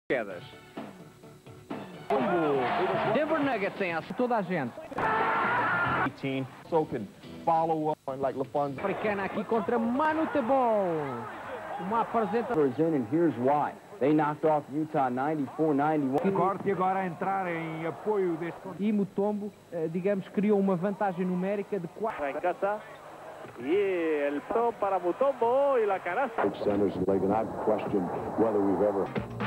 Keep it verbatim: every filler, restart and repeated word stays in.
quedas. Denver Nuggets tem essa toda a gente. eighteen, so can follow up like LaFonso. Africana aqui contra Manu Tebol. Uma apresentação. And here's why. They knocked off Utah ninety-four ninety-one. Corte agora a entrar em apoio deste. E Mutombo, digamos, criou uma vantagem numérica de quatro. En casa. Y el pro para Mutombo y la canasta. Centers, they cannot question whether we've ever